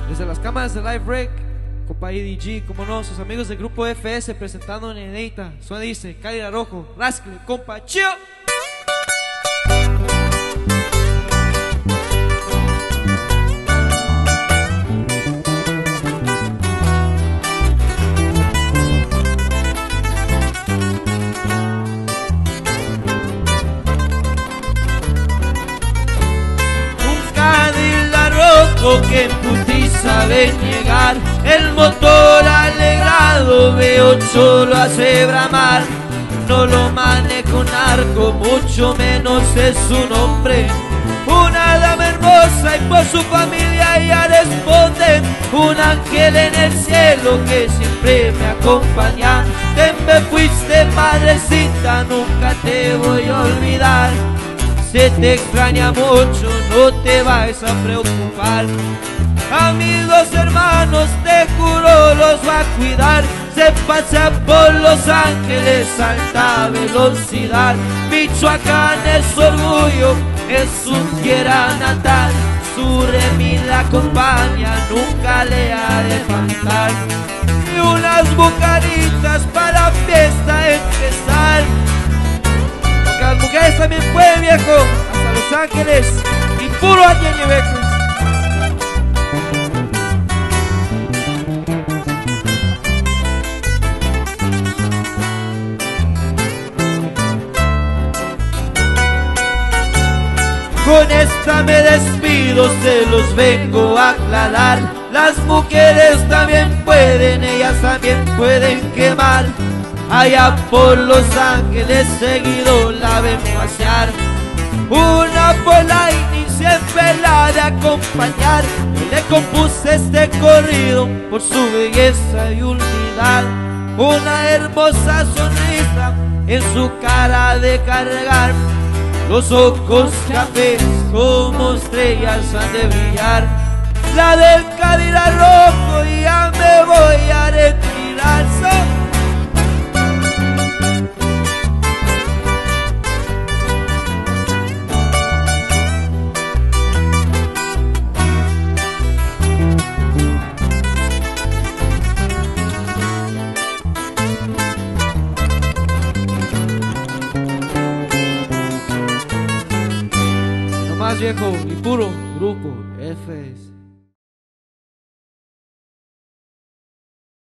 Desde las cámaras de Live Rec, compa EDG, como no, sus amigos del grupo FS presentando Neneita. Suena dice, Cali Rojo, Rascle, compa, chío. Que en putiza ven llegar, el motor alegrado V8 lo hace bramar. No lo maneja un arco, mucho menos es un hombre. Una dama hermosa y por su familia ya responden. Un ángel en el cielo que siempre me acompaña. Te me fuiste, madrecita, nunca te voy a olvidar. Se te extraña mucho, no te vayas a preocupar. A mis dos hermanos te juro los va a cuidar. Se pasa por Los Ángeles a alta velocidad. Michoacán es orgullo, es su tierra natal. Su Remi la acompaña, nunca le ha de faltar. Y unas bucanitas para la fiesta empezar. Las mujeres también pueden, viejo, hasta Los Ángeles y puro aquí en Ñebecos. Con esta me despido, se los vengo a aclarar. Las mujeres también pueden, ellas también pueden quemar. Allá por Los Ángeles seguido la ven pasear. Una Polaini siempre la ha de acompañar. Yo le compuse este corrido por su belleza y humildad. Una hermosa sonrisa en su cara de cargar. Los ojos cafés como estrellas han de brillar. La del Cadillac rojo y ya me voy a retirar. Más viejo y puro grupo FS.